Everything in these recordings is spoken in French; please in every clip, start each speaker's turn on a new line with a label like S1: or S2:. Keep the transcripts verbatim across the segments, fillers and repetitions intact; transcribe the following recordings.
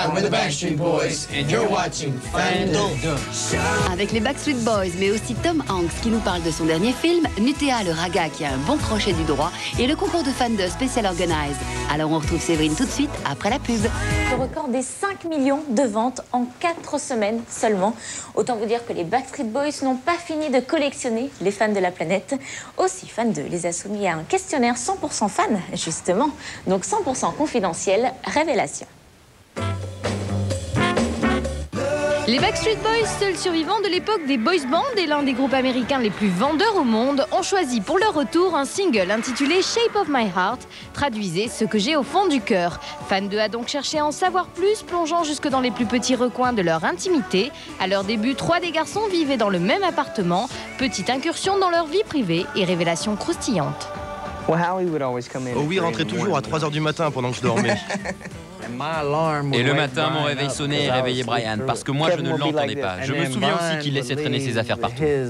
S1: Hi, we're the Backstreet Boys, and you're watching Fandom.
S2: Avec les Backstreet Boys, mais aussi Tom Hanks qui nous parle de son dernier film, Nutea le Raga qui a un bon crochet du droit et le concours de fans de Special Organized. Alors on retrouve Séverine tout de suite après la pub.
S3: Le record des cinq millions de ventes en quatre semaines seulement. Autant vous dire que les Backstreet Boys n'ont pas fini de collectionner les fans de la planète. Aussi, Fan deux les a soumis à un questionnaire cent pour cent fans, justement. Donc cent pour cent confidentiel, révélation.
S4: Les Backstreet Boys, seuls survivants de l'époque des boys bands et l'un des groupes américains les plus vendeurs au monde, ont choisi pour leur retour un single intitulé Shape of My Heart, traduisez ce que j'ai au fond du cœur. Fan deux a donc cherché à en savoir plus, plongeant jusque dans les plus petits recoins de leur intimité. À leur début, trois des garçons vivaient dans le même appartement. Petite incursion dans leur vie privée et révélation croustillante.
S5: Oh oui, rentrait toujours à trois heures du matin pendant que je dormais.
S6: Et le matin, mon réveil sonnait et réveillait Brian, parce que moi, je ne l'entendais pas. Je me souviens aussi qu'il laissait traîner ses affaires partout.
S5: Ouais,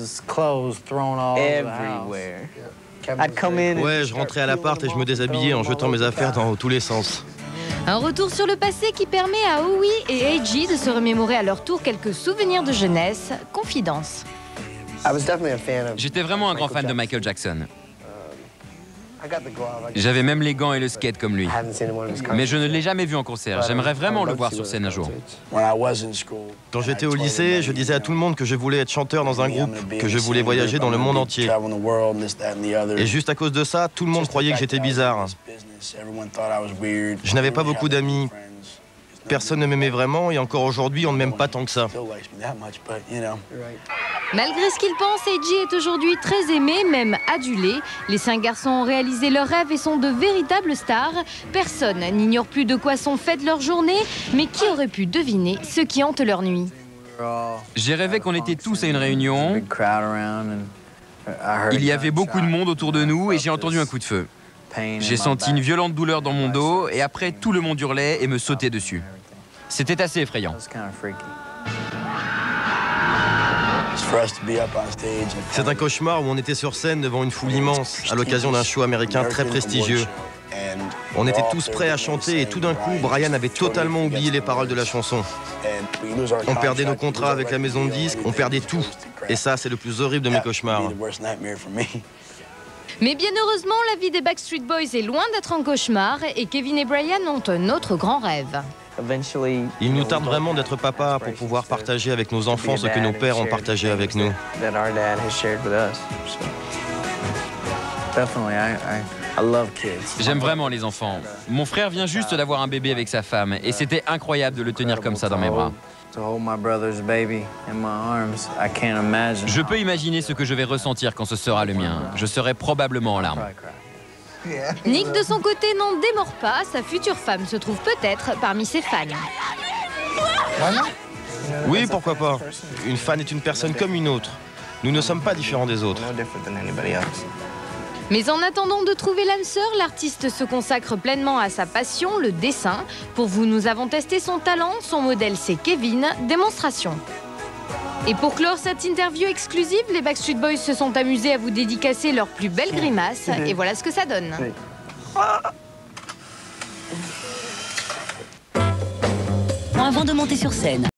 S5: je rentrais à l'appart et je me déshabillais en jetant mes affaires dans tous les sens.
S4: Un retour sur le passé qui permet à Howie et A G de se remémorer à leur tour quelques souvenirs de jeunesse. Confidence.
S6: J'étais vraiment un grand fan de Michael Jackson. J'avais même les gants et le skate comme lui. Mais je ne l'ai jamais vu en concert. J'aimerais vraiment le voir sur scène un jour.
S5: Quand j'étais au lycée, je disais à tout le monde que je voulais être chanteur dans un groupe, que je voulais voyager dans le monde entier. Et juste à cause de ça, tout le monde croyait que j'étais bizarre. Je n'avais pas beaucoup d'amis. Personne ne m'aimait vraiment et encore aujourd'hui, on ne m'aime pas tant que ça.
S4: Malgré ce qu'il pense, A G est aujourd'hui très aimé, même adulé. Les cinq garçons ont réalisé leurs rêves et sont de véritables stars. Personne n'ignore plus de quoi sont faites leurs journées, mais qui aurait pu deviner ce qui hante leur nuit?
S6: J'ai rêvé qu'on était tous à une réunion. Il y avait beaucoup de monde autour de nous et j'ai entendu un coup de feu. J'ai senti une violente douleur dans mon dos et après tout le monde hurlait et me sautait dessus. C'était assez effrayant.
S5: C'est un cauchemar où on était sur scène devant une foule immense à l'occasion d'un show américain très prestigieux. On était tous prêts à chanter et tout d'un coup, Brian avait totalement oublié les paroles de la chanson. On perdait nos contrats avec la maison de disques, on perdait tout. Et ça, c'est le plus horrible de mes cauchemars.
S4: Mais bien heureusement, la vie des Backstreet Boys est loin d'être un cauchemar et Kevin et Brian ont un autre grand rêve.
S5: Il nous tarde vraiment d'être papa pour pouvoir partager avec nos enfants ce que nos pères ont partagé avec nous.
S6: J'aime vraiment les enfants. Mon frère vient juste d'avoir un bébé avec sa femme et c'était incroyable de le tenir comme ça dans mes bras. Je peux imaginer ce que je vais ressentir quand ce sera le mien. Je serai probablement en larmes.
S4: Nick, de son côté, n'en démord pas. Sa future femme se trouve peut-être parmi ses fans.
S5: Oui, pourquoi pas. Une fan est une personne comme une autre. Nous ne sommes pas différents des autres.
S4: Mais en attendant de trouver l'âme sœur, l'artiste se consacre pleinement à sa passion, le dessin. Pour vous, nous avons testé son talent. Son modèle, c'est Kevin. Démonstration. Et pour clore cette interview exclusive, les Backstreet Boys se sont amusés à vous dédicacer leurs plus belles grimaces. Et voilà ce que ça donne.
S2: Avant de monter sur scène,